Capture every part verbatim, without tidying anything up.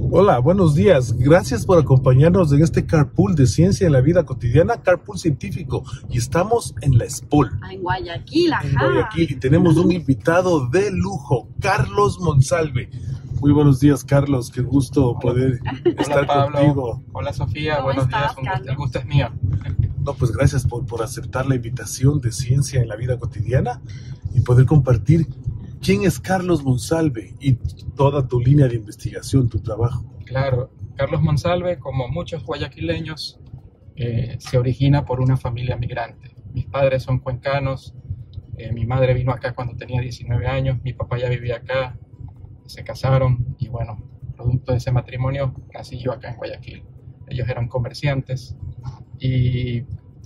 Hola, buenos días. Gracias por acompañarnos en este carpool de ciencia en la vida cotidiana, carpool científico. Y estamos en la SPOL. Ah, en Guayaquil, ajá. En Guayaquil. Y tenemos un invitado de lujo, Carlos Monsalve. Muy buenos días, Carlos. Qué gusto Hola. poder estar Hola, Pablo. contigo. Hola, Sofía. ¿Cómo Buenos estás, días. Un gusto, Carlos? el gusto es mío. No, pues gracias por, por aceptar la invitación de ciencia en la vida cotidiana y poder compartir quién es Carlos Monsalve y toda tu línea de investigación, tu trabajo. Claro, Carlos Monsalve, como muchos guayaquileños, eh, se origina por una familia migrante. Mis padres son cuencanos, eh, mi madre vino acá cuando tenía diecinueve años, mi papá ya vivía acá, se casaron y bueno, producto de ese matrimonio nací yo acá en Guayaquil. Ellos eran comerciantes y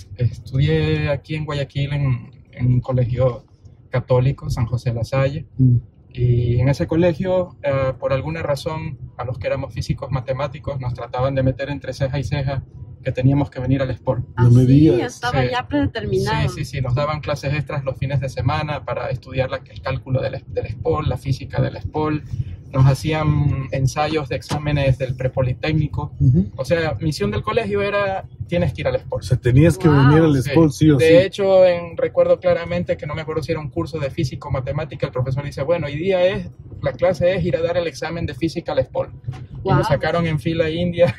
estudié aquí en Guayaquil en, en un colegio católico, San José de la Salle. Mm. Y en ese colegio, eh, por alguna razón, a los que éramos físicos matemáticos nos trataban de meter entre ceja y ceja que teníamos que venir al SPOL. No me Así, digas. estaba Sí. ya predeterminado. Sí, sí, sí, nos daban clases extras los fines de semana para estudiar la- el cálculo del, del SPOL, la física del SPOL. Nos hacían ensayos de exámenes del prepolitécnico. Ujú. O sea, misión del colegio era, tienes que ir al SPOL. O sea, tenías que Wow. venir al Sí. SPOL, sí o de sí. hecho, en, recuerdo claramente que no me acuerdo si era un curso de físico matemática, el profesor dice, bueno, hoy día es, la clase es ir a dar el examen de física al SPOL. Y Wow. nos sacaron en fila india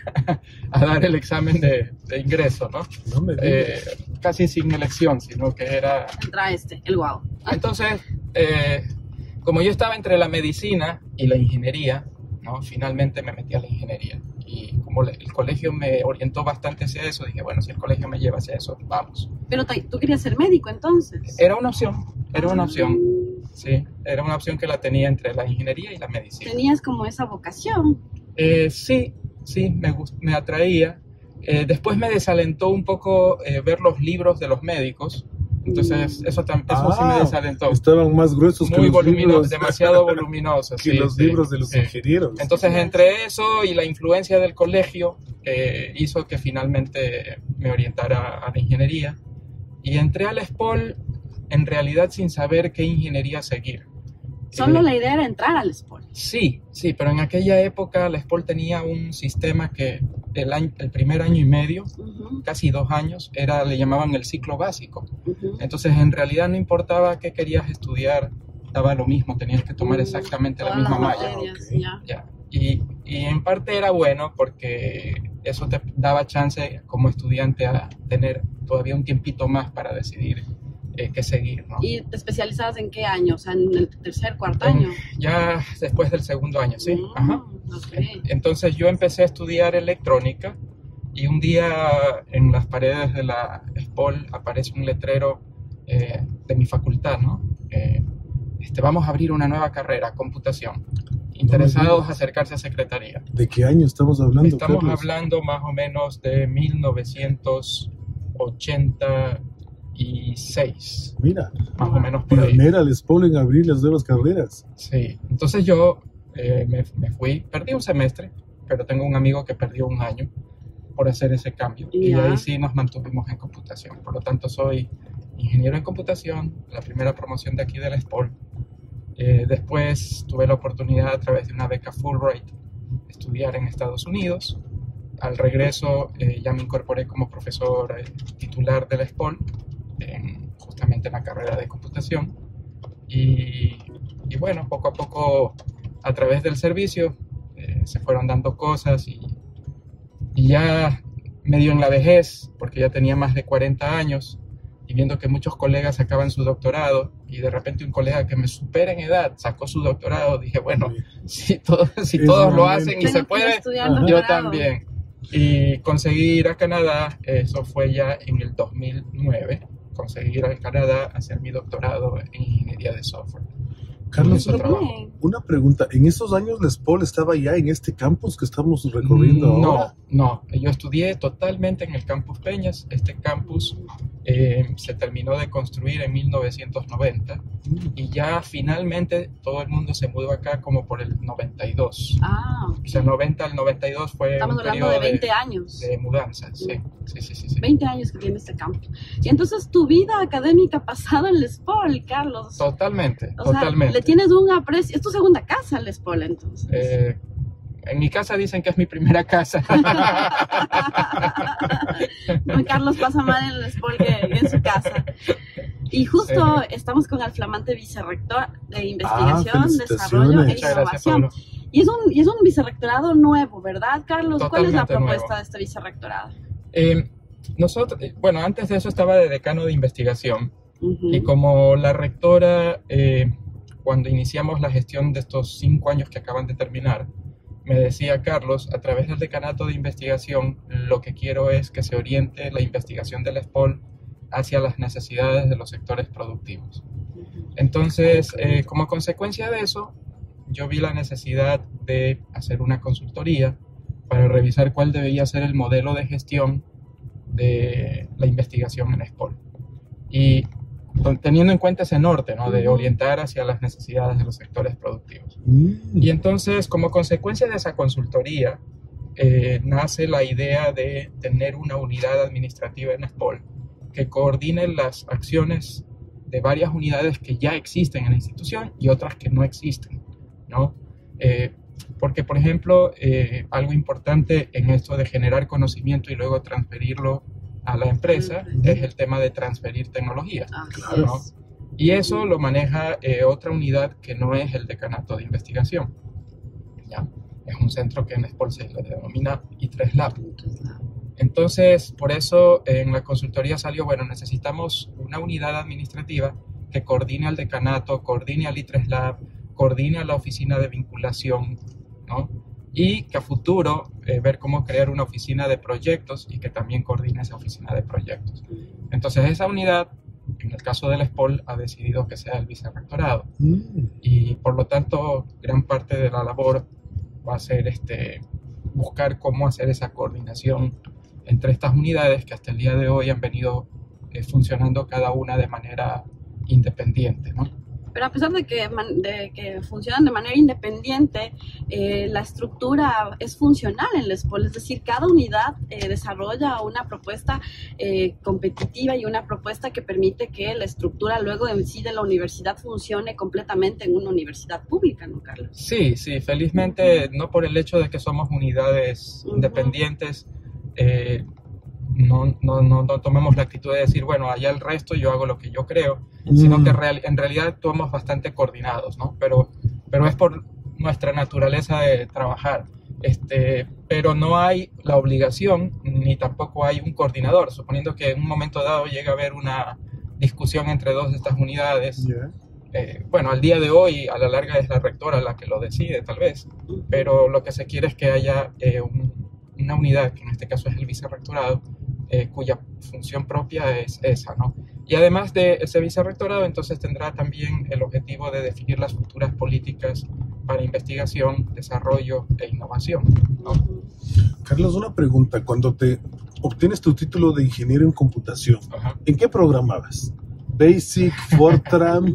a dar el examen de, de ingreso, ¿no? No me digas. Eh, casi sin elección, sino que era... Entra este, el guau. Entonces, eh, como yo estaba entre la medicina y la ingeniería, ¿no? Finalmente me metí a la ingeniería. Y como le- el colegio me orientó bastante hacia eso, dije, bueno, si el colegio me lleva hacia eso, vamos. Pero ta- tú querías ser médico entonces. Era una opción, era una opción, sí, era una opción que la tenía entre la ingeniería y la medicina. Tenías como esa vocación. Eh, sí, sí, me, gust- me atraía. Eh, después me desalentó un poco eh, ver los libros de los médicos, entonces eso, tam- eso sí me Ah, desalentó. Estaban más gruesos que Muy los voluminoso, libros, demasiado voluminosos. que sí, los sí, libros de los sí. ingenieros. Entonces, entre eso y la influencia del colegio, eh, hizo que finalmente me orientara a la ingeniería. Y entré al SPOL en realidad sin saber qué ingeniería seguir. Solo Eh, la idea era entrar al SPOL. Sí, sí, pero en aquella época la SPOL tenía un sistema que el, año, el primer año y medio, Ujú, casi dos años, era, le llamaban el ciclo básico. ujú. Entonces, en realidad no importaba qué querías estudiar, daba lo mismo, tenías que tomar exactamente la Todas misma las malla. materias, ok. ya. Ya. Y, y en parte era bueno porque eso te daba chance como estudiante a tener todavía un tiempito más para decidir eh, qué seguir, ¿no? ¿Y te especializabas en qué año? O sea, en el tercer, cuarto En- año. Ya después del segundo año, sí. Mm, Ajá. ok. Entonces yo empecé a estudiar electrónica y un día en las paredes de la SPOL aparece un letrero eh, de mi facultad, ¿no? Eh, este, vamos a abrir una nueva carrera, computación. Interesados digas. acercarse a secretaría. ¿De qué año estamos hablando, Estamos Carlos? hablando más o menos de mil novecientos ochenta y seis, Mira, más o menos por ahí. pionera el SPOL en abrir las nuevas carreras. Sí, entonces yo eh, me, me fui, perdí un semestre, pero tengo un amigo que perdió un año por hacer ese cambio. Y Ya. ahí sí nos mantuvimos en computación. Por lo tanto, soy ingeniero en computación, la primera promoción de aquí de la SPOL. Eh, después tuve la oportunidad a través de una beca Fulbright de estudiar en Estados Unidos. Al regreso eh, ya me incorporé como profesor eh, titular de la SPOL, en- justamente en la carrera de computación. Y, y bueno, poco a poco a través del servicio eh, se fueron dando cosas y, y ya medio en la vejez, porque ya tenía más de cuarenta años, y viendo que muchos colegas sacaban su doctorado y de repente un colega que me supera en edad sacó su doctorado, dije, bueno, si, todo- si Es todos lo momento. hacen y Tengo se que puede, estudiar Ajá. yo doctorado. también. Y conseguí ir a Canadá, eso fue ya en el dos mil nueve, conseguí ir a Canadá a hacer mi doctorado en ingeniería de software. Carlos, Eso una, trabajo. Bien. una pregunta. ¿En esos años la SPOL estaba ya en este campus que estamos recorriendo ahora? No, no, yo estudié totalmente en el campus Peñas. Este campus eh, se terminó de construir en mil novecientos noventa y ya finalmente todo el mundo se mudó acá como por el noventa y dos. Ah, ok. O sea, noventa al noventa y dos fue Estamos un hablando periodo de veinte años. de mudanza. Sí, sí, sí, sí, sí. veinte años que tiene este campo. Y entonces tu vida académica pasada en el SPOL, Carlos. Totalmente, O sea, totalmente. le tienes un aprecio. Es tu segunda casa el SPOL, entonces. Eh, en mi casa dicen que es mi primera casa. Carlos pasa más en el S P O L que en su casa. Y justo Sí. estamos con el flamante vicerrector de investigación, Ah, desarrollo e felicitaciones. Muchas gracias, innovación. Pablo. Y es, un, y es un vicerrectorado nuevo, ¿verdad, Carlos? ¿Cuál es la Totalmente propuesta nuevo. de este vicerrectorado? Eh, nosotros, eh, bueno, antes de eso estaba de decano de investigación. Uh-huh. Y como la rectora, eh, cuando iniciamos la gestión de estos cinco años que acaban de terminar, me decía, Carlos, a través del decanato de investigación, lo que quiero es que se oriente la investigación del S P O L hacia las necesidades de los sectores productivos. Entonces, eh, como consecuencia de eso, yo vi la necesidad de hacer una consultoría para revisar cuál debería ser el modelo de gestión de la investigación en S P O L. Y teniendo en cuenta ese norte, ¿no? De orientar hacia las necesidades de los sectores productivos. Mm. Y entonces, como consecuencia de esa consultoría, eh, nace la idea de tener una unidad administrativa en S P O L que coordine las acciones de varias unidades que ya existen en la institución y otras que no existen, ¿no? Eh, porque, por ejemplo, eh, algo importante en esto de generar conocimiento y luego transferirlo a la empresa Uh-huh. es el tema de transferir tecnologías. Así Claro. ¿no? es. Y eso lo maneja eh, otra unidad que no es el decanato de investigación. ¿Ya? Es un centro que en S P O L se le denomina I tres Lab. Entonces, por eso en la consultoría salió, bueno, necesitamos una unidad administrativa que coordine al decanato, coordine al I tres Lab, coordine a la oficina de vinculación, ¿no? Y que a futuro eh, ver cómo crear una oficina de proyectos y que también coordine esa oficina de proyectos. Entonces, esa unidad, en el caso del S P O L, ha decidido que sea el vicerrectorado. Mm. Y por lo tanto, gran parte de la labor va a ser este, buscar cómo hacer esa coordinación entre estas unidades que hasta el día de hoy han venido eh, funcionando cada una de manera independiente, ¿no? Pero a pesar de que, man- de que funcionan de manera independiente, eh, la estructura es funcional en el S P O L, es decir, cada unidad eh, desarrolla una propuesta eh, competitiva y una propuesta que permite que la estructura luego en sí de la universidad funcione completamente en una universidad pública, ¿no, Carlos? Sí, sí, felizmente no por el hecho de que somos unidades Ujú. independientes, eh, no, no, no, no tomemos la actitud de decir, bueno, allá el resto yo hago lo que yo creo, sino Mm. que real, en realidad actuamos bastante coordinados, ¿no? Pero, pero es por nuestra naturaleza de trabajar. Este, pero no hay la obligación ni tampoco hay un coordinador, suponiendo que en un momento dado llega a haber una discusión entre dos de estas unidades. Ya. Eh, bueno, al día de hoy, a la larga es la rectora la que lo decide, tal vez, pero lo que se quiere es que haya eh, un- una unidad, que en este caso es el vicerrectorado, eh, cuya función propia es esa, ¿no? Y además de ese vicerrectorado, entonces tendrá también el objetivo de definir las futuras políticas para investigación, desarrollo e innovación, ¿no? Carlos, una pregunta. Cuando te obtienes tu título de ingeniero en computación, Ajá. ¿en qué programabas? Basic, Fortran.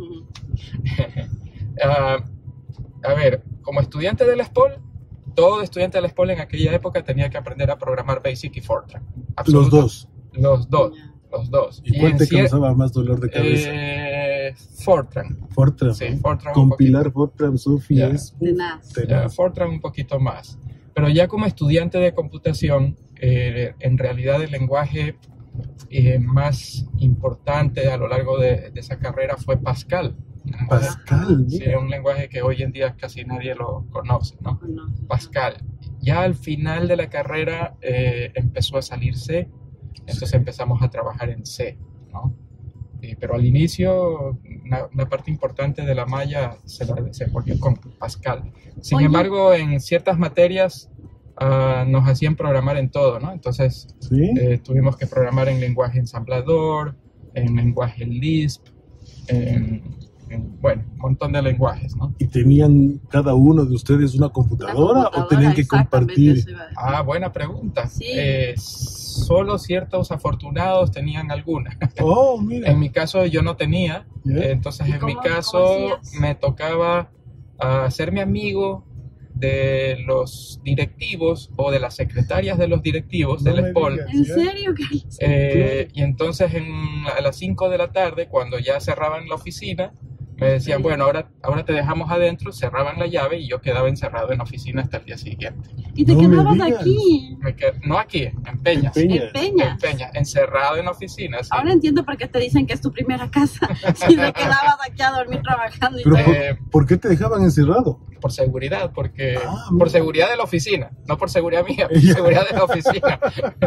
Ah, a ver, como estudiante del S P O L, todo estudiante del S P O L en aquella época tenía que aprender a programar Basic y Fortran. Los Absoluto- dos. Los dos, los dos. ¿Y cuál en te cier- causaba más dolor de cabeza? eh, Fortran. Fortran. Sí, ¿no? Fortran un Compilar Fortran, Sophie Ya. es De nada. tenaz. Ya, Fortran un poquito más. Pero ya como estudiante de computación, eh, en realidad el lenguaje eh, más importante a lo largo de, de esa carrera fue Pascal. Un lenguaje- Pascal, Sí, mira. es un lenguaje que hoy en día casi nadie lo conoce, ¿no? No. Pascal. Ya al final de la carrera eh, empezó a salir C, entonces Sí. empezamos a trabajar en C, ¿no? Eh, pero al inicio una, una parte importante de la malla se la desenvolvió con Pascal. Sin Oye. embargo, en ciertas materias ah, nos hacían programar en todo, ¿no? Entonces ¿Sí? eh, tuvimos que programar en lenguaje ensamblador, en lenguaje Lisp, en, en, bueno, un montón de lenguajes, ¿no? ¿Y tenían cada uno de ustedes una Una computadora, o tenían que exactamente, compartir? eso iba a decir. Ah, buena pregunta. Sí. Eh, solo ciertos afortunados tenían alguna. Oh, mira. En mi caso yo no tenía, Ya. eh, entonces ¿Y en mi cómo- caso cómo hacías? me tocaba ah, hacerme amigo de los directivos o de las secretarias de los directivos No del me S P O L. digas. ¿En Ya. serio, Carlos? Eh, y entonces en, a las cinco de la tarde, cuando ya cerraban la oficina, Me decían, Sí. bueno, ahora, ahora te dejamos adentro, cerraban la llave y yo quedaba encerrado en la oficina hasta el día siguiente. Y te No me quedabas digas. aquí, Me qued- no aquí, en Peñas. En Peñas. en Peñas. En Peñas, encerrado en la oficina. Sí. Ahora entiendo por qué te dicen que es tu primera casa. Si te quedabas aquí a dormir trabajando y Pero todo. ¿por, Eh, por qué te dejaban encerrado? Por seguridad, porque Ah, por mira. seguridad de la oficina, no por seguridad mía, por Ya. seguridad de la oficina.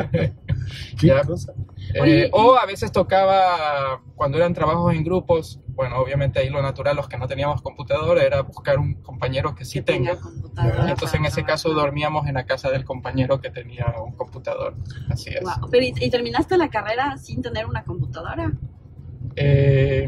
¿Qué Ya. cosa? Eh, Oye, o a veces tocaba, cuando eran trabajos en grupos, bueno, obviamente ahí lo natural, los que no teníamos computadora, era buscar un compañero que sí que tenga tenga. computadora Y entonces en para ese caso trabajar. dormíamos en la casa del compañero que tenía un computador. Así es. Guau. Pero ¿y, y terminaste la carrera sin tener una computadora? Eh,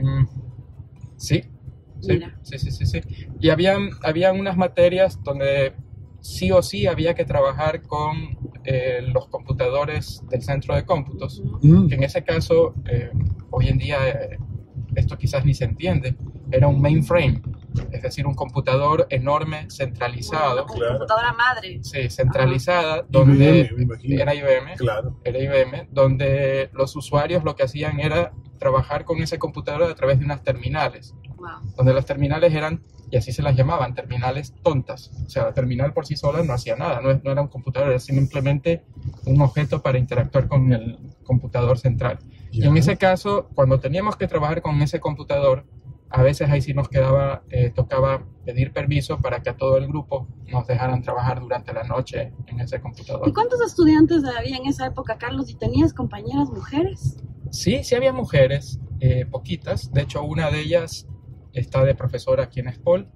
sí, sí, Mira. sí, sí, sí, sí. Y habían, habían unas materias donde sí o sí había que trabajar con eh, los computadores del centro de cómputos, Ujú. Mm. que en ese caso, eh, hoy en día, eh, esto quizás ni se entiende, era un mainframe, es decir, un computador enorme, centralizado, Una Claro. computadora madre. sí, centralizada, I B donde M, me imagino. era I B M, Claro. era I B M, donde los usuarios lo que hacían era trabajar con ese computador a través de unas terminales, Wow. donde las terminales eran, y así se las llamaban, terminales tontas. O sea, la terminal por sí sola no hacía nada, no, no era un computador, era simplemente un objeto para interactuar con el computador central. Y Ya. en ese caso, cuando teníamos que trabajar con ese computador, a veces ahí sí nos quedaba, eh, tocaba pedir permiso para que a todo el grupo nos dejaran trabajar durante la noche en ese computador. ¿Y cuántos estudiantes había en esa época, Carlos? ¿Y tenías compañeras mujeres? Sí, sí había mujeres, eh, poquitas. De hecho, una de ellas está de profesora aquí en Espol,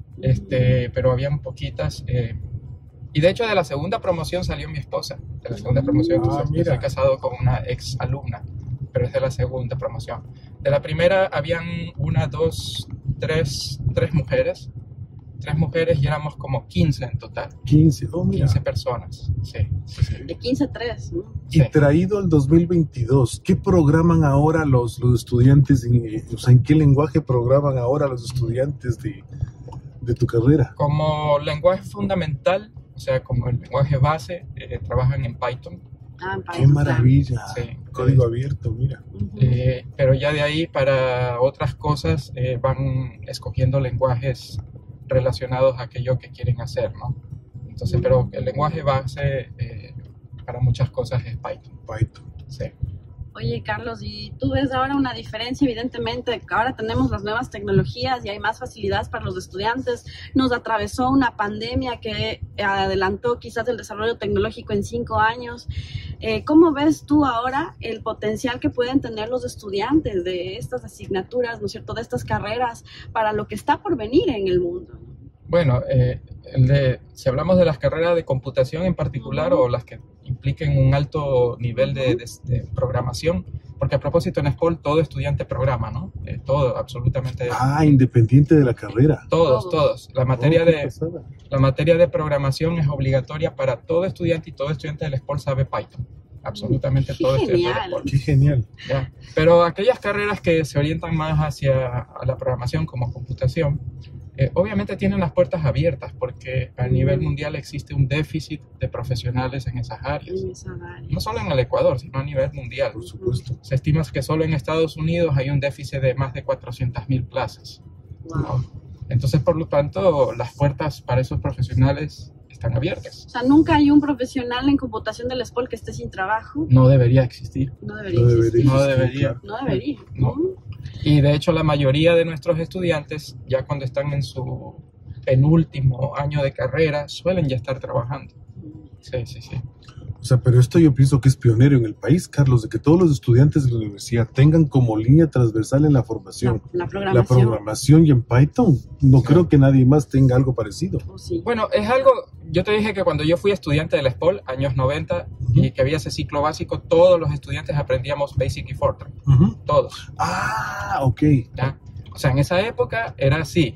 este, pero habían poquitas. eh, y de hecho, de la segunda promoción salió mi esposa. De la segunda promoción, Ah, entonces, yo mira. estoy casado con una ex alumna, pero es de la segunda promoción. De la primera habían una, dos, tres, tres mujeres. Tres mujeres y éramos como quince en total. quince. Oh, mira. quince personas. Sí, sí, sí. De quince a tres, ¿no? Y Sí. traído al dos mil veintidós, ¿qué programan ahora los, los estudiantes? En, eh, o sea, ¿en qué lenguaje programan ahora los estudiantes de, de tu carrera? Como lenguaje fundamental, o sea, como el lenguaje base, eh, trabajan en Python, Ah, en ¡Qué Python, maravilla! Sí. Código abierto, mira. claro. Ujú. eh, pero ya de ahí para otras cosas eh, van escogiendo lenguajes relacionados a aquello que quieren hacer, ¿no? Entonces, pero el lenguaje base eh, para muchas cosas es Python. Python. Sí. Oye, Carlos, ¿y tú ves ahora una diferencia? Evidentemente, ahora tenemos las nuevas tecnologías y hay más facilidades para los estudiantes. Nos atravesó una pandemia que adelantó quizás el desarrollo tecnológico en cinco años. Eh, ¿Cómo ves tú ahora el potencial que pueden tener los estudiantes de estas asignaturas, ¿no es cierto?, de estas carreras para lo que está por venir en el mundo? Bueno, eh, el de, si hablamos de las carreras de computación en particular Ujú. o las que impliquen un alto nivel de, de- de programación, porque a propósito en Espol todo estudiante programa, ¿no? Eh, todo, absolutamente Ah, independiente de la carrera. todos, Todos. todos. La materia Oh, qué de pasada. la materia de programación es obligatoria para todo estudiante y todo estudiante del Espol sabe Python. Absolutamente Qué todo estudiante del genial. Espol. Qué genial. Ya. Pero aquellas carreras que se orientan más hacia a la programación como computación, eh, obviamente tienen las puertas abiertas porque a nivel mundial existe un déficit de profesionales en esas áreas. En esa área. No solo en el Ecuador, sino a nivel mundial. Por supuesto. Se estima que solo en Estados Unidos hay un déficit de más de cuatrocientas mil plazas. Wow. ¿no? Entonces, por lo tanto, las puertas para esos profesionales están abiertas. O sea, nunca hay un profesional en computación del Espol que esté sin trabajo. No debería existir. No debería No existir. debería. No existir, debería. claro. No debería. No. Y de hecho la mayoría de nuestros estudiantes, ya cuando están en su penúltimo año de carrera, suelen ya estar trabajando. Sí, sí, sí. O sea, pero esto yo pienso que es pionero en el país, Carlos, de que todos los estudiantes de la universidad tengan como línea transversal en la formación La, la la programación. programación y en Python. No Sí. creo que nadie más tenga algo parecido. Oh, sí. Bueno, es algo, yo te dije que cuando yo fui estudiante del Espol, años noventa, y que había ese ciclo básico, todos los estudiantes aprendíamos Basic y Fortran, Ujú. todos. Ah, ok. ¿Ya? O sea, en esa época era así.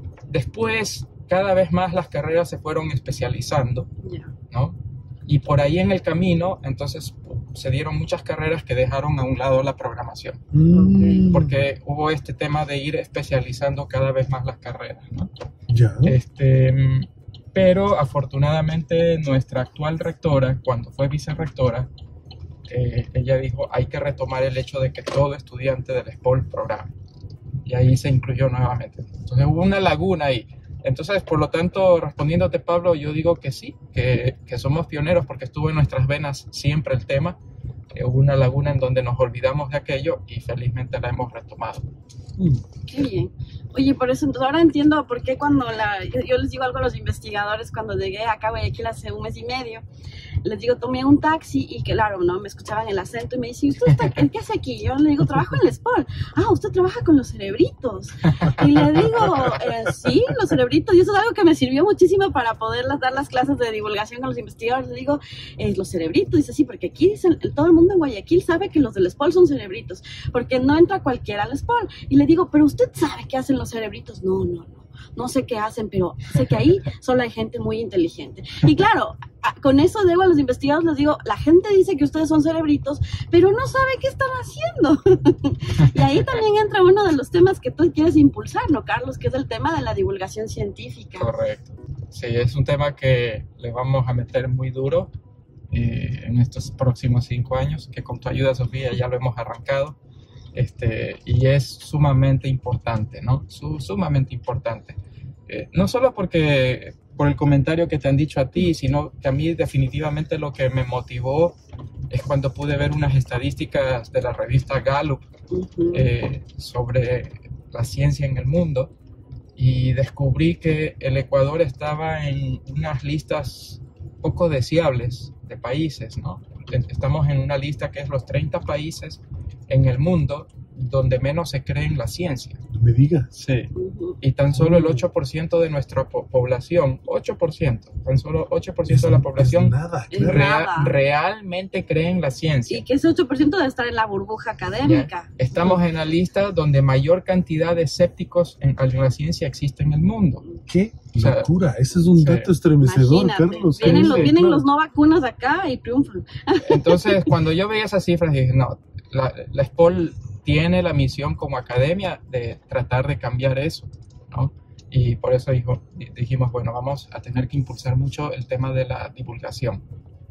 Después, cada vez más las carreras se fueron especializando, Ya. ¿no? Y por ahí en el camino, entonces se dieron muchas carreras que dejaron a un lado la programación, Mm, porque hubo este tema de ir especializando cada vez más las carreras, ¿no? ya. Este, mm, pero afortunadamente nuestra actual rectora, cuando fue vicerrectora, eh, ella dijo, hay que retomar el hecho de que todo estudiante del Espol programe. y ahí se incluyó nuevamente. Entonces hubo una laguna ahí. Entonces, por lo tanto, respondiéndote, Pablo, yo digo que sí, que, que somos pioneros porque estuvo en nuestras venas siempre el tema. Eh, hubo una laguna en donde nos olvidamos de aquello y felizmente la hemos retomado. Qué bien. Oye, por eso, entonces ahora entiendo por qué cuando la, yo, yo les digo algo a los investigadores cuando llegué acá a Guayaquil hace un mes y medio, les digo, tomé un taxi y claro, ¿no? Me escuchaban el acento y me dicen, ¿usted está, qué hace aquí? Yo le digo, trabajo en el SPOL. Ah, usted trabaja con los cerebritos. Y le digo, eh, sí, los cerebritos. Y eso es algo que me sirvió muchísimo para poder dar las clases de divulgación con los investigadores. Le digo, eh, los cerebritos. Dice, sí, porque aquí dicen, todo el mundo en Guayaquil sabe que los del SPOL son cerebritos, porque no entra cualquiera al SPOL. Y le digo, pero usted sabe qué hacen los cerebritos. No, no, no. No sé qué hacen, pero sé que ahí solo hay gente muy inteligente. Y claro, con eso digo a los investigadores, les digo, la gente dice que ustedes son cerebritos, pero no sabe qué están haciendo. Y ahí también entra uno de los temas que tú quieres impulsar, ¿no, Carlos? Que es el tema de la divulgación científica. Correcto. Sí, es un tema que le vamos a meter muy duro eh, en estos próximos cinco años, que con tu ayuda, Sofía, ya lo hemos arrancado. Este, y es sumamente importante, ¿no? Su, sumamente importante. Eh, no solo porque por el comentario que te han dicho a ti, sino que a mí definitivamente lo que me motivó es cuando pude ver unas estadísticas de la revista Gallup uh-huh. eh, sobre la ciencia en el mundo y descubrí que el Ecuador estaba en unas listas poco deseables de países, ¿no? Estamos en una lista que es los treinta países en el mundo donde menos se cree en la ciencia. No me digas. Sí. Y tan solo el ocho por ciento de nuestra po- población, ocho por ciento, tan solo ocho por ciento es, de la población nada, claro. real, realmente cree en la ciencia. Y que ese ocho por ciento debe estar en la burbuja académica. Ya. Estamos en la lista donde mayor cantidad de escépticos en, en la ciencia existe en el mundo. ¿Qué? O sea, locura, ese es un sí. dato estremecedor, Imagínate. Carlos. Vienen, Sí, los, sí, vienen claro. los no vacunas acá y triunfan. Entonces, cuando yo veía esas cifras, dije, no, la, la SPOL tiene la misión como academia de tratar de cambiar eso, ¿no? Y por eso dijo, dijimos, bueno, vamos a tener que impulsar mucho el tema de la divulgación.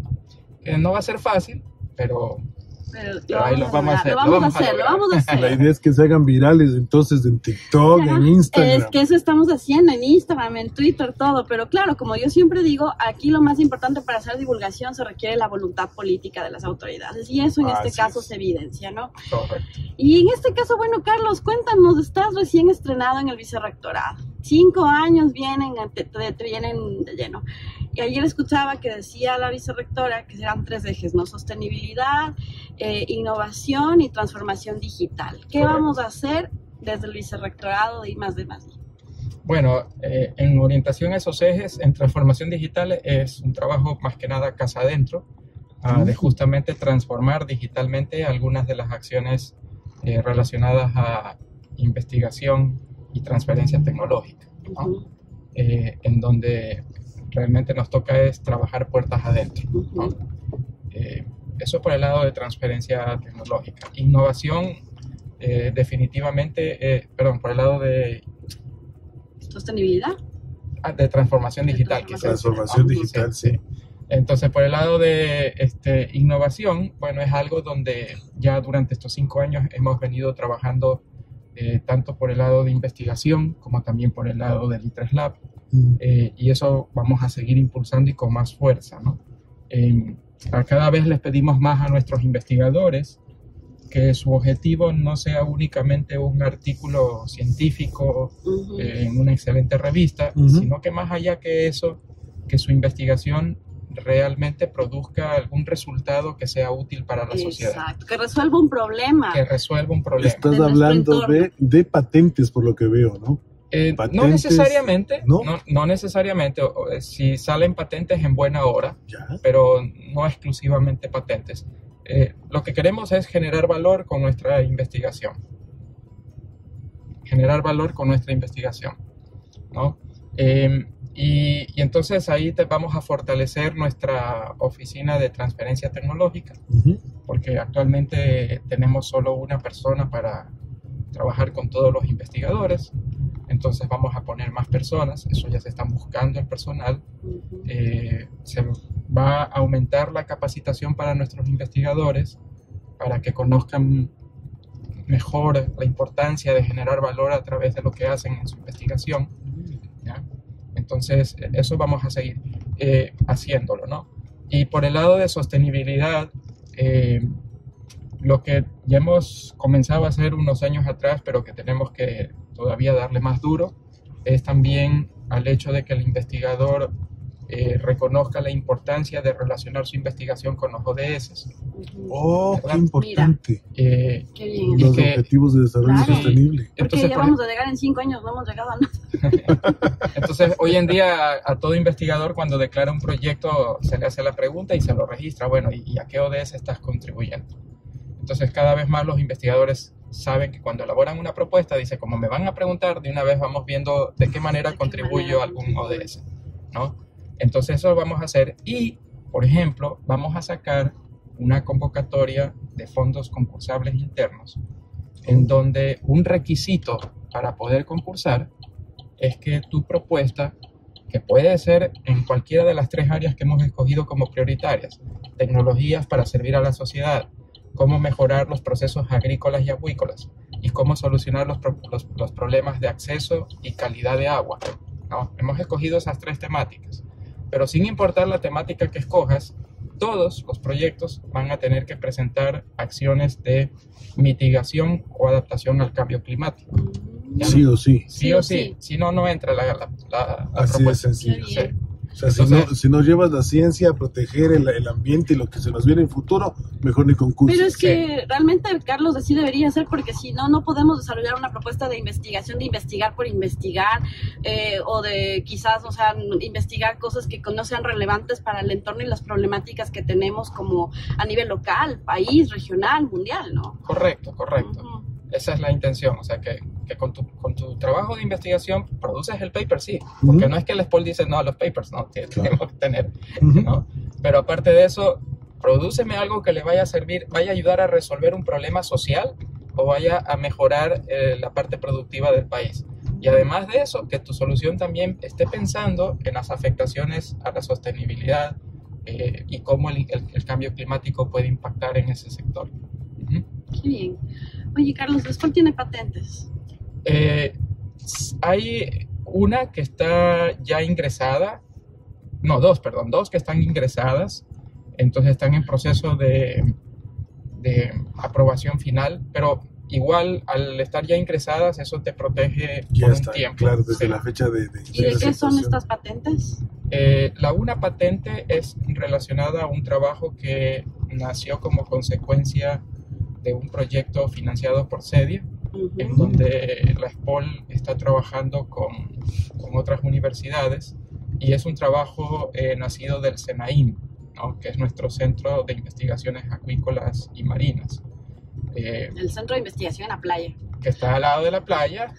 Que no va a ser fácil, pero... Pero Pero ahí lo vamos a hacer. Lo vamos a hacer, lo vamos a hacer. La idea es que se hagan virales entonces en TikTok, Ya, en Instagram. Es que eso estamos haciendo en Instagram, en Twitter, todo. Pero claro, como yo siempre digo, aquí lo más importante para hacer divulgación se requiere la voluntad política de las autoridades. Y eso en Así este caso es. se evidencia, ¿no? Correcto. Y en este caso, bueno, Carlos, cuéntanos, estás recién estrenado en el vicerrectorado. Cinco años vienen, te, te, te vienen de lleno. Y ayer escuchaba que decía la vicerrectora que eran tres ejes, ¿no? Sostenibilidad, eh, innovación y transformación digital. ¿Qué Correcto. vamos a hacer desde el vicerrectorado de I más D más I? Bueno, eh, en orientación a esos ejes, en transformación digital es un trabajo más que nada casa adentro, uh, de justamente transformar digitalmente algunas de las acciones eh, relacionadas a investigación y transferencia tecnológica, ¿no? Uh-huh. eh, en donde realmente nos toca es trabajar puertas adentro, ¿no? Uh-huh. eh, eso por el lado de transferencia tecnológica. Innovación, eh, definitivamente, eh, perdón, por el lado de, Sostenibilidad. ah, de transformación De digital. Transformación ¿no? digital, sí. sí. Entonces, por el lado de este, innovación, bueno, es algo donde ya durante estos cinco años hemos venido trabajando eh, tanto por el lado de investigación como también por el lado del I tres Lab. Mm. Eh, y eso vamos a seguir impulsando y con más fuerza, ¿no? Eh, a cada vez les pedimos más a nuestros investigadores que su objetivo no sea únicamente un artículo científico Uh-huh. eh, en una excelente revista, Uh-huh. sino que más allá que eso, que su investigación realmente produzca algún resultado que sea útil para la sociedad. Exacto, que resuelva un problema. Que resuelva un problema. Estás de nuestro hablando entorno. de, de patentes, por lo que veo, ¿no? Eh, no Patentes, necesariamente, ¿no? no, no necesariamente. O- o, si salen patentes en buena hora, Ya. pero no exclusivamente patentes. Eh, lo que queremos es generar valor con nuestra investigación. Generar valor con nuestra investigación, ¿no? Eh, y, y entonces ahí te vamos a fortalecer nuestra oficina de transferencia tecnológica, Uh-huh. porque actualmente tenemos solo una persona para trabajar con todos los investigadores. Entonces vamos a poner más personas, eso ya se está buscando el personal. Uh-huh. Eh, se va a aumentar la capacitación para nuestros investigadores para que conozcan mejor la importancia de generar valor a través de lo que hacen en su investigación, ¿ya? Entonces, eso vamos a seguir eh, haciéndolo, ¿no? Y por el lado de sostenibilidad, eh, lo que ya hemos comenzado a hacer unos años atrás, pero que tenemos que todavía darle más duro, es también al hecho de que el investigador eh, reconozca la importancia de relacionar su investigación con los O D S. Oh, ¿verdad? qué importante. Eh, Qué bien. Los que- objetivos de desarrollo Claro. sostenible. Porque entonces, ya por vamos a llegar en cinco años, no hemos llegado a nada. Entonces, hoy en día a, a todo investigador cuando declara un proyecto se le hace la pregunta y se lo registra, bueno, ¿y, y a qué O D S estás contribuyendo? Entonces, cada vez más los investigadores saben que cuando elaboran una propuesta, dice, como me van a preguntar, de una vez vamos viendo de qué manera De qué contribuyo a manera algún O D S, ¿no? Entonces, eso lo vamos a hacer y, por ejemplo, vamos a sacar una convocatoria de fondos concursables internos en donde un requisito para poder concursar es que tu propuesta, que puede ser en cualquiera de las tres áreas que hemos escogido como prioritarias, tecnologías para servir a la sociedad, cómo mejorar los procesos agrícolas y acuícolas y cómo solucionar los, pro- los, los problemas de acceso y calidad de agua, ¿no? Hemos escogido esas tres temáticas, pero sin importar la temática que escojas, todos los proyectos van a tener que presentar acciones de mitigación o adaptación al cambio climático. Ya Sí o sí. Sí o sí, si no, no entra la, la, la- la Así de propuesta. sencillo. Qué bien. O sea, si, Entonces- no, si no llevas la ciencia a proteger el, el ambiente y lo que se nos viene en futuro, mejor ni concurso. Pero es que realmente, Carlos, así debería ser, porque si no, no podemos desarrollar una propuesta de investigación, de investigar por investigar, eh, o de quizás, o sea, investigar cosas que no sean relevantes para el entorno y las problemáticas que tenemos como a nivel local, país, regional, mundial, ¿no? Correcto, correcto. Ujú. Esa es la intención, o sea, que, que con, tu, con tu trabajo de investigación produces el paper, sí, porque Ujú. no es que el S P O L dice, no, los papers no, que Claro. tenemos que tener, Ujú. ¿no? Pero aparte de eso, prodúceme algo que le vaya a servir, vaya a ayudar a resolver un problema social o vaya a mejorar eh, la parte productiva del país. Y además de eso, que tu solución también esté pensando en las afectaciones a la sostenibilidad eh, y cómo el, el- el cambio climático puede impactar en ese sector. Ujú. Qué bien. Oye, Carlos, ¿el S P O L tiene patentes? Eh, s- hay una que está ya ingresada, no, dos, perdón, dos que están ingresadas, entonces están en proceso de, de aprobación final, pero igual al estar ya ingresadas, eso te protege Ya por está, un tiempo. claro, desde Sí. la fecha de... de- ¿Y de qué son aceptación. estas patentes? Eh, la una patente es relacionada a un trabajo que nació como consecuencia de un proyecto financiado por CEDIA, Ujú. en donde la S P O L está trabajando con, con otras universidades y es un trabajo eh, nacido del SENAIM, ¿no? Que es nuestro Centro de Investigaciones Acuícolas y Marinas, eh, El Centro de Investigación en la Playa. que está al lado de la playa,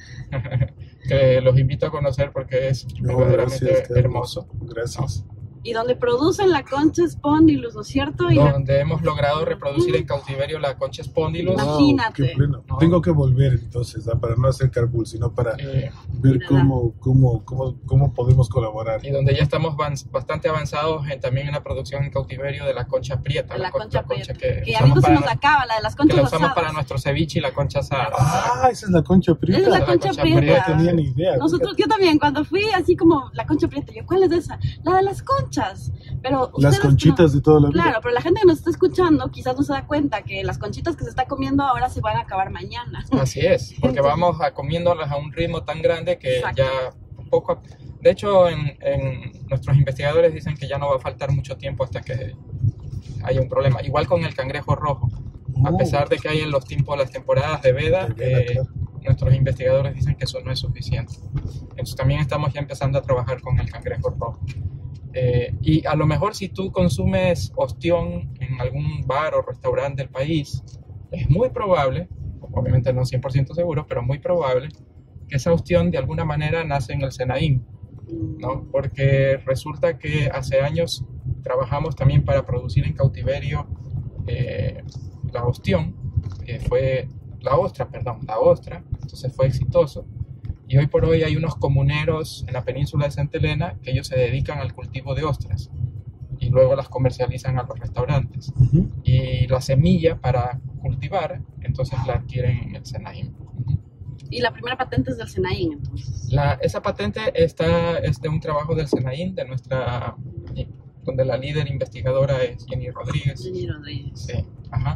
que los invito a conocer porque es No, verdaderamente gracias, Carlos. hermoso, Gracias. Y donde producen la concha spondylus, ¿no es cierto? Y la- donde hemos logrado reproducir en cautiverio la concha spondylus. Wow. Imagínate. Qué pleno. No. Tengo que volver entonces, ¿ah? Para no hacer carpool, sino para eh, ver Mírala. cómo, cómo, cómo, cómo podemos colaborar. y donde ya estamos van- bastante avanzados en, también en la producción en cautiverio de la concha prieta, de la co- concha prieta. que, Que a usamos mí se para nos nue- acaba, la de las que la conchas usamos asadas. para nuestro ceviche y la concha asada. Ah, esa es la concha prieta. Esa es la la concha concha prieta. prieta. No tenía ni idea. Nosotros, yo también, cuando fui así como la concha prieta, yo, ¿cuál es esa? La de las conchas. Pero Las ustedes conchitas no- de toda la vida. Claro, pero la gente que nos está escuchando quizás no se da cuenta que las conchitas que se está comiendo ahora se van a acabar mañana. Así es, porque vamos a comiéndolas a un ritmo tan grande que Exacto. ya poco a- de hecho en, en nuestros investigadores dicen que ya no va a faltar mucho tiempo hasta que haya un problema. Igual con el cangrejo rojo, a Oh, pesar de que hay en los tiempos las temporadas de veda, de veda, eh, claro. nuestros investigadores dicen que eso no es suficiente. Entonces también estamos ya empezando a trabajar con el cangrejo rojo. Eh, y a lo mejor si tú consumes ostión en algún bar o restaurante del país, es muy probable, obviamente no cien por ciento seguro, pero muy probable que esa ostión de alguna manera nace en el SENAIM, ¿no? Porque resulta que hace años trabajamos también para producir en cautiverio eh, la ostión, que fue la ostra, perdón, la ostra, entonces fue exitoso. Y hoy por hoy hay unos comuneros en la península de Santa Elena que ellos se dedican al cultivo de ostras y luego las comercializan a los restaurantes. Ujú. Y la semilla para cultivar en entonces la adquieren en el SENAIN. Y la primera patente es del SENAIN, entonces. La, esa patente está, es de un trabajo del SENAIN, de nuestra, donde la líder investigadora es Jenny Rodríguez. Jenny Rodríguez. Sí, ajá.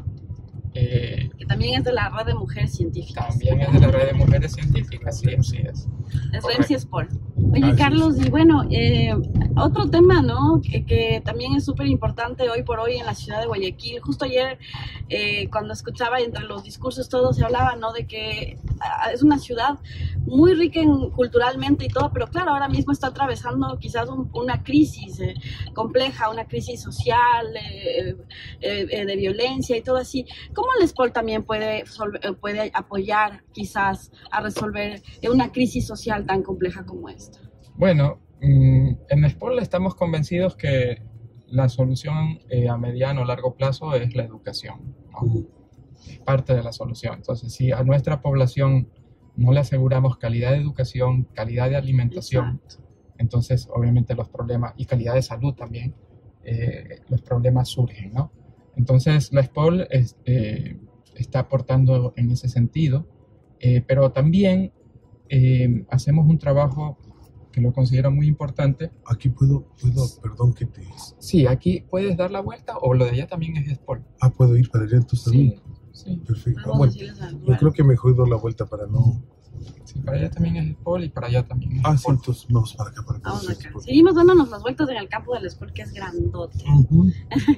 Eh, que también es de la red de mujeres científicas. También es de la red de mujeres científicas, sí, así es. Es REMCI-Spol. Oye, Carlos, y bueno, eh, otro tema, ¿no? Que, que también es súper importante hoy por hoy en la ciudad de Guayaquil. Justo ayer, eh, cuando escuchaba entre los discursos todo, se hablaba, ¿no? De que ah, es una ciudad muy rica en, culturalmente y todo, pero claro, ahora mismo está atravesando quizás un, una crisis eh, compleja, una crisis social, eh, eh, eh, de violencia y todo así. ¿Cómo el Spol también puede, puede apoyar quizás a resolver una crisis social tan compleja como esta? Bueno, en Spol estamos convencidos que la solución eh, a mediano o largo plazo es la educación, ¿no? Es parte de la solución. Entonces, si a nuestra población no le aseguramos calidad de educación, calidad de alimentación, exacto, entonces obviamente los problemas, y calidad de salud también, eh, los problemas surgen, ¿no? Entonces, la Spol es, eh, está aportando en ese sentido, eh, pero también eh, hacemos un trabajo que lo considero muy importante. Aquí puedo, puedo, perdón que te... Sí, aquí puedes dar la vuelta, o lo de allá también es Spol. Ah, puedo ir para allá entonces. Sí, sí. Perfecto. Ah, bueno, yo creo que mejor dar la vuelta para no... Sí, para allá también es Spol y para allá también es Ah, Spol. sí, entonces vamos para acá. Para acá. Vamos acá. Seguimos dándonos las vueltas en el campo del Spol, que es grandote. Uh-huh.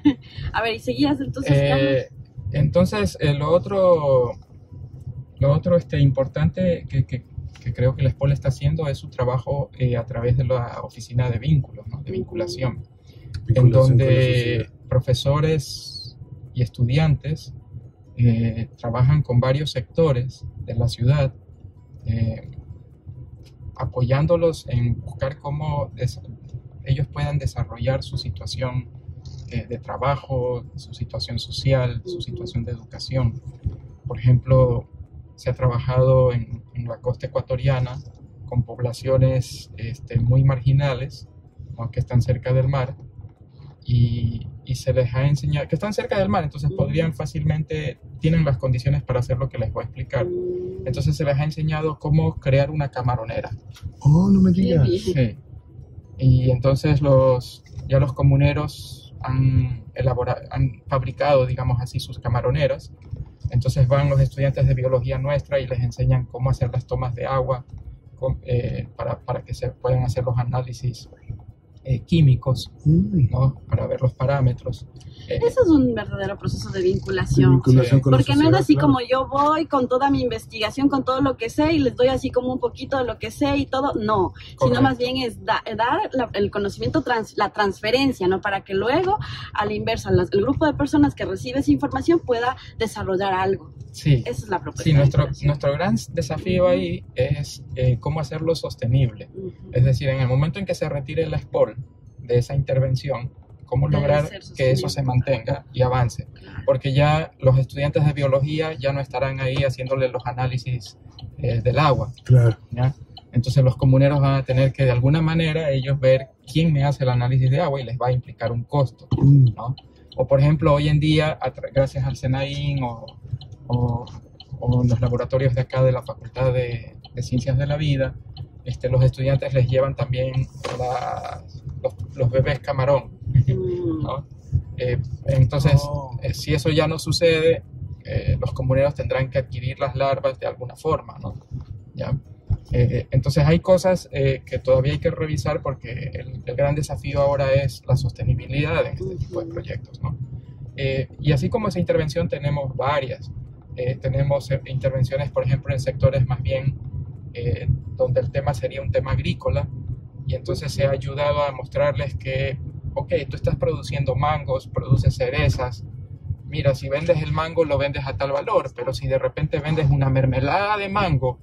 A ver, y seguías entonces, eh, Carlos. Entonces, eh, lo otro, lo otro este, importante que, que, que creo que el Spol está haciendo es su trabajo eh, a través de la oficina de vínculos, ¿no? De vinculación, vinculación, en donde profesores y estudiantes eh, trabajan con varios sectores de la ciudad, eh, apoyándolos en buscar cómo des- ellos puedan desarrollar su situación eh, de trabajo, su situación social, su situación de educación. Por ejemplo, se ha trabajado en, en la costa ecuatoriana con poblaciones este, muy marginales, ¿no? Que están cerca del mar, y, y se les ha enseñado, que están cerca del mar, entonces podrían fácilmente, tienen las condiciones para hacer lo que les voy a explicar. Entonces se les ha enseñado cómo crear una camaronera. Oh, no me digas. Sí. Y entonces los, ya los comuneros han elaborado, han fabricado, digamos así, sus camaroneras. Entonces van los estudiantes de biología nuestra y les enseñan cómo hacer las tomas de agua con, eh, para, para que se puedan hacer los análisis eh, químicos, ¿no? Para ver los parámetros. Eh, Eso es un verdadero proceso de vinculación. De vinculación sí. con la Porque sociedad, no es así claro. como yo voy con toda mi investigación, con todo lo que sé y les doy así como un poquito de lo que sé y todo. No, Correcto. Sino más bien es da, dar la, el conocimiento, trans, la transferencia, ¿no? Para que luego, a la inversa, las, el grupo de personas que recibe esa información pueda desarrollar algo. Sí, Esa es la propuesta. sí, nuestro, nuestro gran desafío ahí es eh, cómo hacerlo sostenible. Uh-huh. Es decir, en el momento en que se retire la Spol de esa intervención, cómo Debe lograr ser que eso se mantenga y avance. Claro. Porque ya los estudiantes de biología ya no estarán ahí haciéndole los análisis eh, del agua. Claro. ¿Ya? Entonces los comuneros van a tener que de alguna manera ellos ver quién me hace el análisis de agua y les va a implicar un costo, ¿no? O por ejemplo, hoy en día, gracias al SENAIN o, o, o los laboratorios de acá de la Facultad de, de Ciencias de la Vida, este, los estudiantes les llevan también la, los, los bebés camarón, ¿no? Eh, entonces, Oh. eh, si eso ya no sucede, eh, los comuneros tendrán que adquirir las larvas de alguna forma, ¿no? ¿Ya? Eh, entonces hay cosas eh, que todavía hay que revisar porque el, el gran desafío ahora es la sostenibilidad en este tipo de proyectos, ¿no? Eh, y así como esa intervención tenemos varias. Eh, tenemos eh, intervenciones, por ejemplo, en sectores más bien eh, donde el tema sería un tema agrícola, y entonces se ha ayudado a mostrarles que, ok, tú estás produciendo mangos, produces cerezas, mira, si vendes el mango lo vendes a tal valor, pero si de repente vendes una mermelada de mango,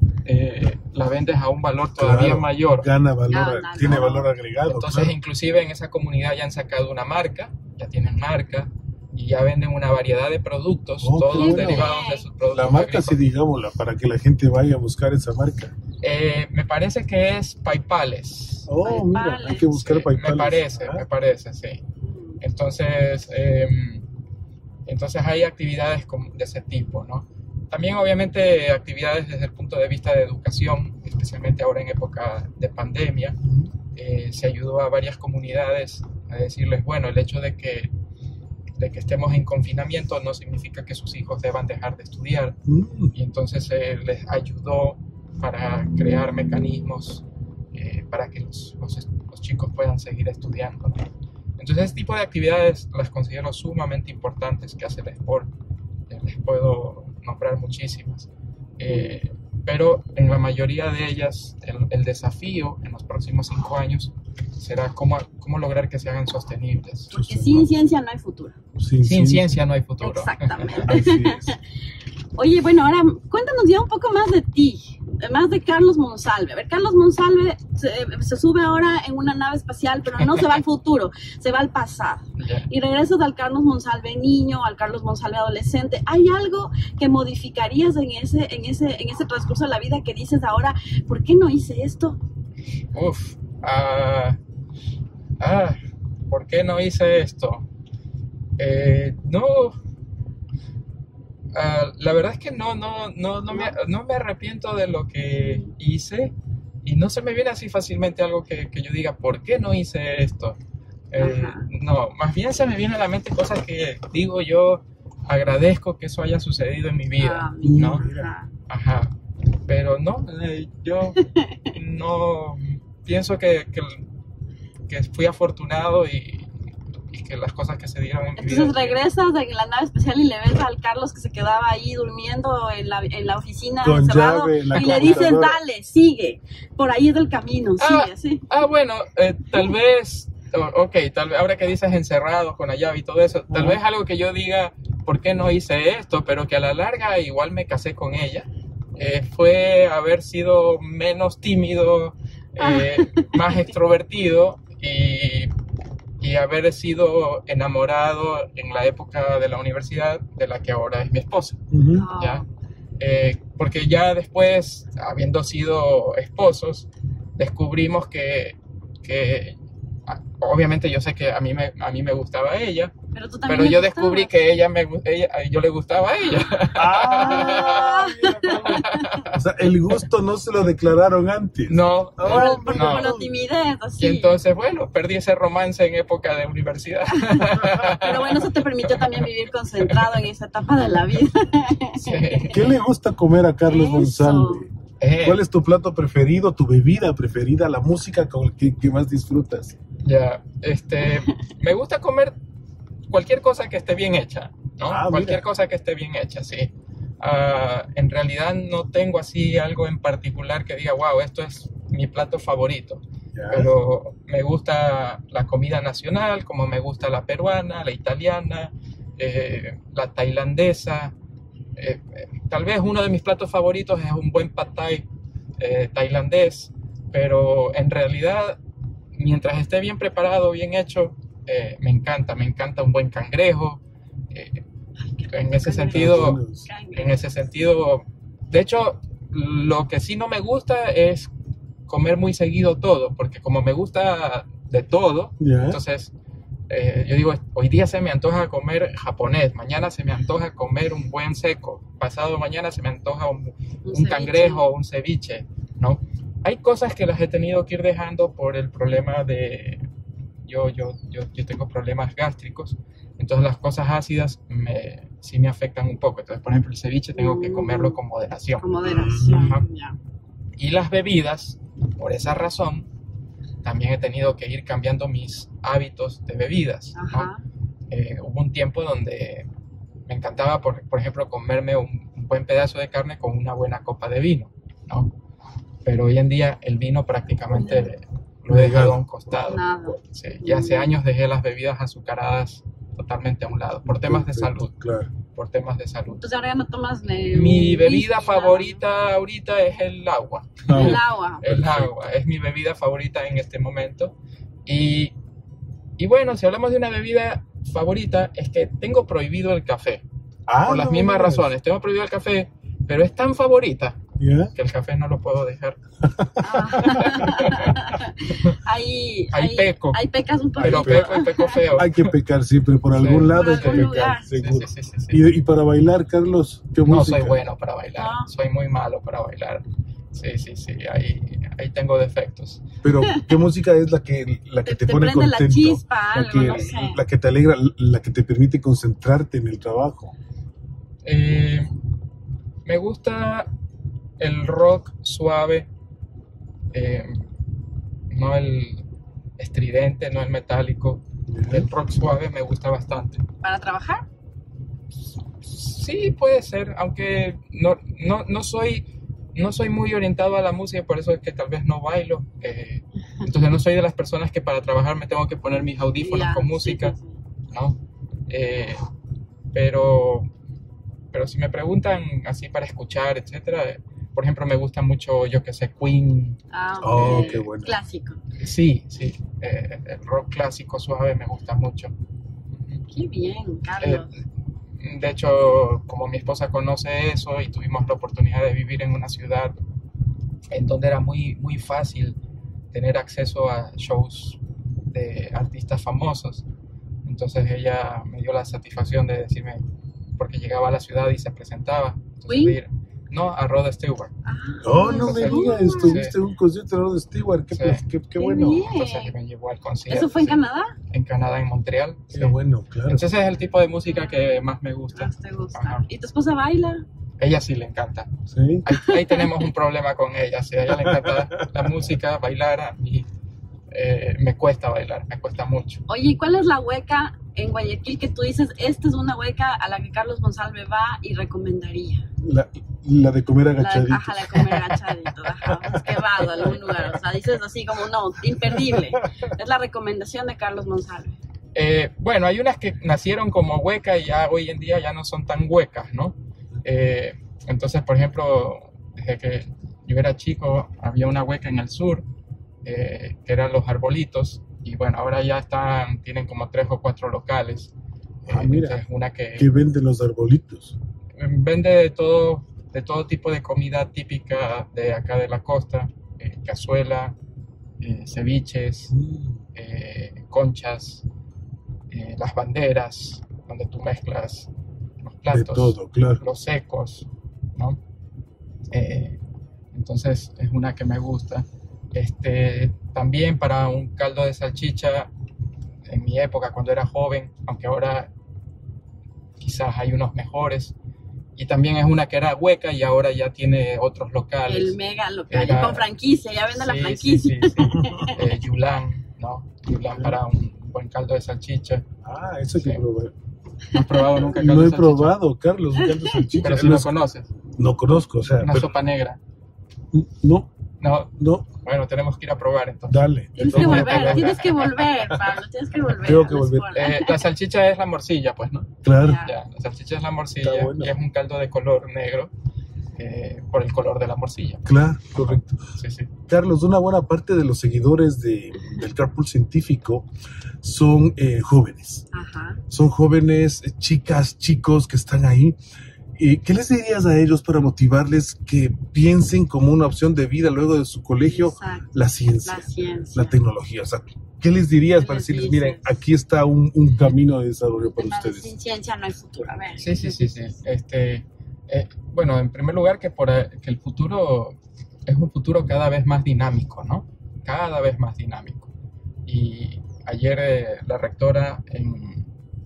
eh, la vendes a un valor todavía Claro, mayor. Gana valor, No, no, tiene no. valor agregado. Entonces, claro. inclusive en esa comunidad ya han sacado una marca, ya tienen marca, y ya venden una variedad de productos, Oh, todos qué derivados de sus productos La marca, sí, agrícolas. digámosla, para que la gente vaya a buscar esa marca. Eh, me parece que es Paipales. Oh, mira, Paipales. hay que buscar Sí, Paipales. me parece, Ah, me parece, sí. Entonces, eh, Entonces hay actividades como de ese tipo, ¿no? También obviamente actividades desde el punto de vista de educación, especialmente ahora en época de pandemia. Eh, se ayudó a varias comunidades a decirles, bueno, el hecho de que, de que estemos en confinamiento no significa que sus hijos deban dejar de estudiar. Mm. Y entonces se eh, les ayudó para crear mecanismos eh, para que los, los, los chicos puedan seguir estudiando, ¿no? Entonces, este tipo de actividades las considero sumamente importantes que hace el sport. Eh, les puedo nombrar muchísimas. Eh, pero en la mayoría de ellas, el, el desafío en los próximos cinco años será cómo, cómo lograr que se hagan sostenibles. Porque sin ciencia no hay futuro. Sin, sin ciencia no hay futuro. Exactamente. Así es. Oye, bueno, ahora cuéntanos ya un poco más de ti, más de Carlos Monsalve. A ver, Carlos Monsalve se, se sube ahora en una nave espacial, pero no se va al futuro, se va al pasado. Yeah. Y regresas al Carlos Monsalve niño, al Carlos Monsalve adolescente. ¿Hay algo que modificarías en ese, en ese, en ese transcurso de la vida que dices ahora, ¿por qué no hice esto? Uf, uh, ah, ¿por qué no hice esto? Eh, no... Uh, la verdad es que no, no, no, no, me, no me arrepiento de lo que hice y no se me viene así fácilmente algo que, que yo diga, ¿por qué no hice esto? Eh, no, más bien se me vienen a la mente cosas que digo yo, agradezco que eso haya sucedido en mi vida, ah, ¿no? Ajá, pero no, eh, yo no pienso que, que, que fui afortunado y que las cosas que se dieron en mi Entonces vida. regresas de la nave especial y le ves al Carlos que se quedaba ahí durmiendo en la, en la oficina con encerrado llave, la y le dices, dale, sigue, por ahí es el camino, ah, sigue, sí. Ah, bueno, eh, tal vez, ok, tal vez, ahora que dices encerrado con la llave y todo eso, tal uh-huh. vez algo que yo diga, ¿por qué no hice esto? Pero que a la larga igual me casé con ella, eh, fue haber sido menos tímido, eh, ah. más extrovertido y... y haber sido enamorado en la época de la universidad de la que ahora es mi esposa. Uh-huh. ¿Ya? Eh, porque ya después, habiendo sido esposos, descubrimos que, que obviamente yo sé que a mí me, a mí me gustaba ella, pero, tú pero yo descubrí gustabas. que ella me, ella, yo le gustaba a ella. Ah, o sea, el gusto no se lo declararon antes. No, por, por, no. por la timidez, así. Y entonces, bueno, perdí ese romance en época de universidad. Pero bueno, eso te permitió también vivir concentrado en esa etapa de la vida. Sí. ¿Qué le gusta comer a Carlos Monsalve? Eh. ¿Cuál es tu plato preferido, tu bebida preferida, la música con la que, que más disfrutas? Ya, este, me gusta comer cualquier cosa que esté bien hecha, ¿no? Ah, cualquier mira. cosa que esté bien hecha, sí. Uh, en realidad no tengo así algo en particular que diga, wow, esto es mi plato favorito. Ya. Pero me gusta la comida nacional, como me gusta la peruana, la italiana, eh, la tailandesa. Eh, eh, tal vez uno de mis platos favoritos es un buen pad thai eh, tailandés, pero en realidad, mientras esté bien preparado, bien hecho, eh, me encanta, me encanta un buen cangrejo. Eh, en ese sentido, en ese sentido, de hecho, lo que sí no me gusta es comer muy seguido todo, porque como me gusta de todo, yeah. entonces eh, yo digo, hoy día se me antoja comer japonés, mañana se me antoja comer un buen seco, pasado mañana se me antoja un, un, un cangrejo, un ceviche, ¿no? Hay cosas que las he tenido que ir dejando por el problema de, yo, yo, yo, yo tengo problemas gástricos, entonces las cosas ácidas me, sí me afectan un poco, entonces por ejemplo el ceviche tengo que comerlo con moderación. Con moderación, Ajá. ya. Y las bebidas, por esa razón, también he tenido que ir cambiando mis hábitos de bebidas, ¿no? Eh, hubo un tiempo donde me encantaba, por, por ejemplo, comerme un, un buen pedazo de carne con una buena copa de vino, ¿no? Pero hoy en día el vino prácticamente lo he dejado a un costado. Sí, y hace años dejé las bebidas azucaradas totalmente a un lado, por temas de salud. Claro. Por temas de salud. Entonces ahora ya no tomas... Le, mi bebida favorita ahorita es el agua. Ah, el agua. El agua, es mi bebida favorita en este momento. Y, y bueno, si hablamos de una bebida favorita, es que tengo prohibido el café. Ah, por las no, mismas no, razones. Tengo prohibido el café, pero es tan favorita, ¿yeah?, que el café no lo puedo dejar. Ah. ahí, Ahí peco. ahí pecas un Pero poquito. peco y peco feo. Hay que pecar siempre, por Sí. algún lado Por hay que algún pecar, lugar. Sí, seguro. sí, sí, sí, sí. Y, y para bailar, Carlos, ¿qué No música? soy bueno para bailar, No. soy muy malo para bailar. Sí, sí, sí, ahí, ahí tengo defectos. Pero, ¿qué música es la que, la que Te, te, te pone prende la contento? chispa, La algo, que, no sé. la que te alegra, la que te permite concentrarte en el trabajo. Eh, me gusta el rock suave, eh, no el estridente, no el metálico. El rock suave me gusta bastante. ¿Para trabajar? Sí, puede ser, aunque no, no, no soy, no soy muy orientado a la música, por eso es que tal vez no bailo. Eh, entonces no soy de las personas que para trabajar me tengo que poner mis audífonos Ya, con sí, música, sí, sí. ¿no? Eh, pero, pero si me preguntan así para escuchar, etcétera, eh, por ejemplo, me gusta mucho, yo que sé, Queen. Ah, Oh, ok. qué bueno. Clásico. Sí, sí, eh, el rock clásico suave me gusta mucho. Qué bien, Carlos. Eh, de hecho, como mi esposa conoce eso y tuvimos la oportunidad de vivir en una ciudad en donde era muy, muy fácil tener acceso a shows de artistas famosos, entonces ella me dio la satisfacción de decirme, porque llegaba a la ciudad y se presentaba, entonces ¿Queen? de ir, no, a Rod Stewart. Ah, Oh, no me Sí. digas, estuviste en un concierto de Rod Stewart, qué, Sí. qué, qué Qué bueno. bien. Entonces me llevó al concierto. ¿Eso fue en sí, Canadá? En Canadá, en Montreal. Qué sí. bueno, claro. Entonces es el tipo de música que más me gusta. Más te gusta. Ajá. ¿Y tu esposa baila? Ella sí le encanta. Sí. Ahí, ahí tenemos un problema con ella. Sí, a ella le encanta la música, bailar. A mí eh, me cuesta bailar, me cuesta mucho. Oye, ¿y cuál es la hueca en Guayaquil que tú dices, esta es una hueca a la que Carlos Monsalve va y recomendaría? La, la de comer La de, agachadito. ajá, la de comer agachadito, ajá. Es que va a algún lugar, o sea, dices así como, no, imperdible. Es la recomendación de Carlos Monsalve. Eh, bueno, hay unas que nacieron como huecas y ya hoy en día ya no son tan huecas, ¿no? Eh, entonces, por ejemplo, desde que yo era chico, había una hueca en el sur, eh, que eran los arbolitos, y bueno, ahora ya están, tienen como tres o cuatro locales. Ah, Eh, mira. entonces, una que Que venden los arbolitos. vende de todo, de todo tipo de comida típica de acá de la costa, eh, cazuela, eh, ceviches, Mm. eh, conchas, eh, las banderas, donde tú mezclas los De platos, todo, claro. los secos, ¿no? Eh, entonces es una que me gusta. Este, también para un caldo de salchicha, en mi época cuando era joven, aunque ahora quizás hay unos mejores, y también es una que era hueca y ahora ya tiene otros locales. El mega local, Era- con franquicia, ya vende la Sí, franquicia. sí, sí, sí. Eh, Yulán, ¿no? Yulán para un buen caldo de salchicha. Ah, eso hay que Sí. probar. ¿No has probado nunca caldo No de he salchicha? probado, Carlos, un caldo de salchicha. Pero si No lo es- conoces, no conozco, o sea, una pero- sopa negra. no, No, no, bueno, tenemos que ir a probar entonces. dale. Tienes que Entonces, volver, venga. tienes que volver, Pablo, tienes que volver. Tengo que a la volver. escuela. Eh, la salchicha es la morcilla, pues, ¿no? Claro. Ya. Ya, la salchicha es la morcilla Está bueno. y es un caldo de color negro eh, por el color de la morcilla. Claro, correcto. Sí, sí. Carlos, una buena parte de los seguidores de, del Carpool Científico son eh, jóvenes. Ajá. Son jóvenes, eh, chicas, chicos que están ahí. Eh, ¿Qué les dirías a ellos para motivarles que piensen como una opción de vida luego de su colegio Exacto. la ciencia, La ciencia. la tecnología? O sea, ¿qué les dirías ¿Qué para les decirles, dices? miren, aquí está un, un camino de desarrollo para Nada, ustedes? sin ciencia no hay futuro. A ver. Sí, sí, sí, sí. Este, eh, bueno, en primer lugar que, por, eh, que el futuro es un futuro cada vez más dinámico, ¿no? Cada vez más dinámico. Y ayer eh, la rectora en,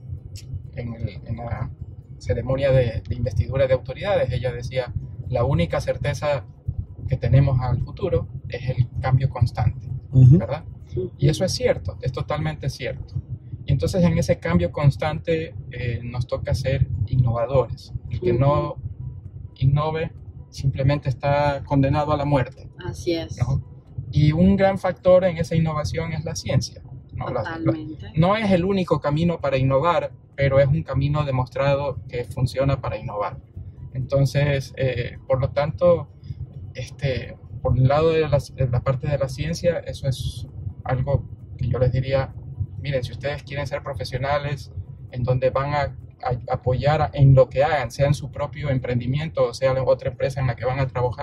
en, el- en la ceremonia de, de investidura de autoridades, ella decía, la única certeza que tenemos al futuro es el cambio constante, Ujú. ¿verdad? Y eso es cierto, es totalmente cierto. Y entonces en ese cambio constante eh, nos toca ser innovadores. El que no innove simplemente está condenado a la muerte, Así es. ¿no? Y un gran factor en esa innovación es la ciencia, ¿no? La- la- Totalmente. no es el único camino para innovar, pero es un camino demostrado que funciona para innovar. Entonces, eh, por lo tanto, este, por el lado de la, de la parte de la ciencia, eso es algo que yo les diría, miren, si ustedes quieren ser profesionales en donde van a, a apoyar en lo que hagan, sea en su propio emprendimiento o sea en otra empresa en la que van a trabajar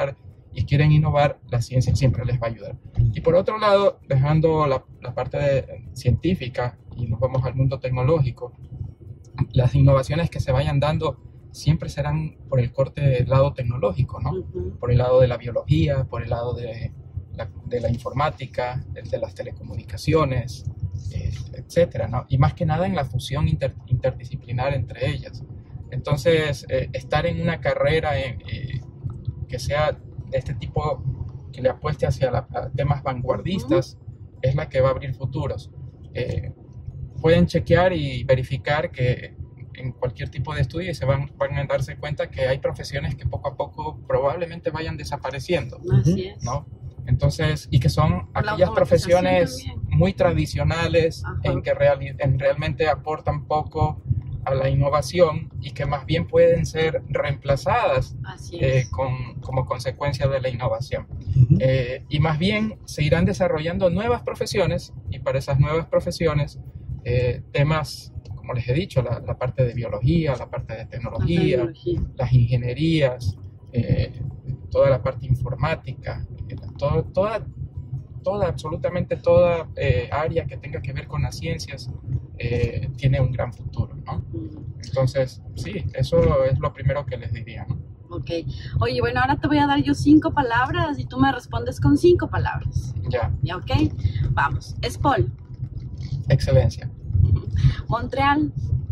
y quieren innovar, la ciencia siempre les va a ayudar. Y por otro lado, dejando la, la parte de, científica y nos vamos al mundo tecnológico, las innovaciones que se vayan dando siempre serán por el corte del lado tecnológico, ¿no? Uh-huh. Por el lado de la biología, por el lado de la, de la informática, el de las telecomunicaciones, eh, etcétera, ¿no? Y más que nada en la fusión inter, interdisciplinar entre ellas. Entonces, eh, estar en una carrera eh, eh, que sea de este tipo, que le apueste hacia la, a temas vanguardistas, uh-huh. es la que va a abrir futuros. Eh, pueden chequear y verificar que en cualquier tipo de estudio y se van, van a darse cuenta que hay profesiones que poco a poco probablemente vayan desapareciendo. Así es. ¿No? Entonces, y que son aquellas profesiones también muy tradicionales, ajá, en que real, en realmente aportan poco a la innovación y que más bien pueden ser reemplazadas eh, con, como consecuencia de la innovación. Uh-huh. Eh, y más bien se irán desarrollando nuevas profesiones, y para esas nuevas profesiones eh, temas, como les he dicho, la, la parte de biología, la parte de tecnología, la tecnología. Las ingenierías, eh, toda la parte informática, eh, todo, toda, toda, absolutamente toda eh, área que tenga que ver con las ciencias eh, tiene un gran futuro, ¿no? Entonces, sí, eso es lo primero que les diría, ¿no? Ok. Oye, bueno, ahora te voy a dar yo cinco palabras y tú me respondes con cinco palabras. Ya. ¿Ya, ok? Vamos. Espol. Excelencia. Montreal.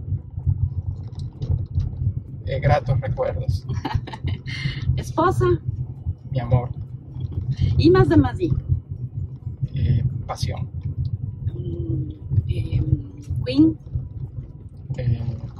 Eh, gratos recuerdos. Esposa. Mi amor. I más de más I. Eh, pasión. Mm, eh, Queen. Eh,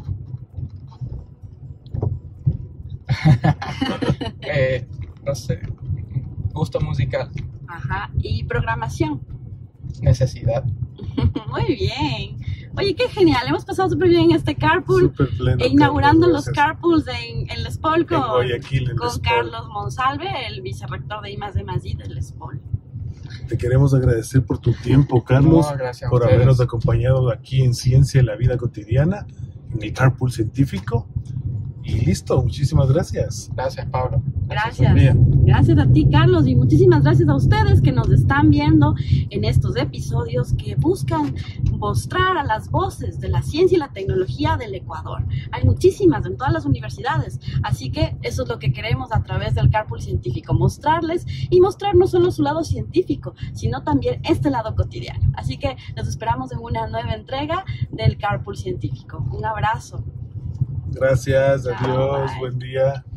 eh, no sé. Gusto musical. Ajá. Y programación. Necesidad. Muy bien. Oye, qué genial. Hemos pasado súper bien este carpool. Pleno, e inaugurando Carlos, los carpools en, en Les Paul con, Guayaquil, en con Les Paul. Carlos Monsalve, el vicerrector de I más de más I de Les Paul. Te queremos agradecer por tu tiempo, Carlos, no, gracias a por ustedes. habernos acompañado aquí en Ciencia en la Vida Cotidiana, en el Carpool Científico. Y listo, muchísimas gracias. Gracias, Pablo. Gracias. Gracias. Gracias a ti, Carlos, y muchísimas gracias a ustedes que nos están viendo en estos episodios que buscan mostrar a las voces de la ciencia y la tecnología del Ecuador. Hay muchísimas en todas las universidades, así que eso es lo que queremos a través del Carpool Científico, mostrarles y mostrar no solo su lado científico, sino también este lado cotidiano. Así que los esperamos en una nueva entrega del Carpool Científico. Un abrazo. Gracias, adiós, Bye. buen día.